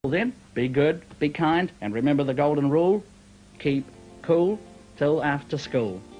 Then, be good, be kind, and remember the golden rule: keep cool till after school.